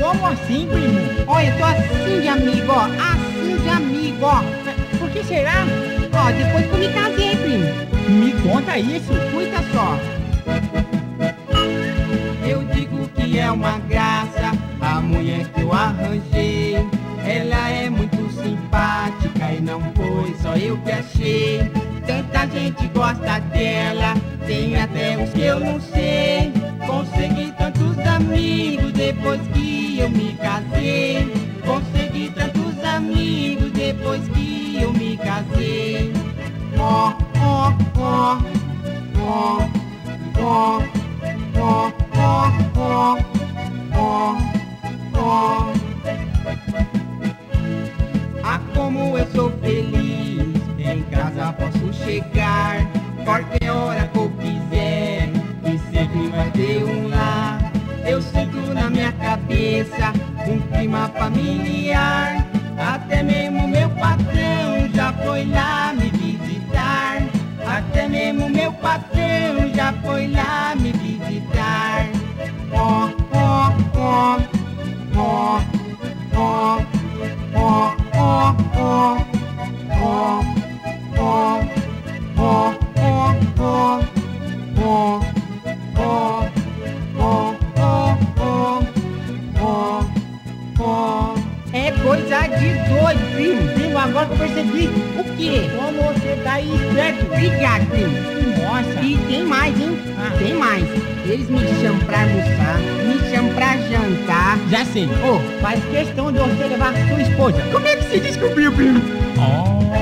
Como assim, primo? Olha, eu tô assim de amigo, ó. Assim de amigo, ó. Por que será? Ó, depois que eu me casei, primo. Me conta isso. Escuta só. Eu digo que é uma graça a mulher que eu arranjei. Ela é muito simpática e não foi só eu que achei. Tanta gente gosta dela, tem até uns que eu não sei. Consegui tantos amigos depois que eu me casei. Consegui tantos amigos depois que eu me casei. Ó, ó, ó, ó, ó, ó, ó, ó, ó, ó. Ah, como eu sou feliz, em casa posso chegar qualquer hora que eu quiser e sempre vai ter um lar. Eu sinto na minha cabeça um clima familiar. Até mesmo meu patrão já foi lá me visitar. Até mesmo meu patrão já foi lá me visitar. Ó, ó, ó, ó, ó, ó, ó, ó, ó, ó, ó, ó, ó, ó, ó. É coisa de doido, primo. Primo, agora que eu percebi. O quê? Como você tá aí esperto. Obrigado, primo. Nossa. E tem mais, hein? Ah. Tem mais. Eles me chamam pra almoçar, me chamam pra jantar. Já sei. Ô, Faz questão de você levar sua esposa. como é que você descobriu, primo? Oh.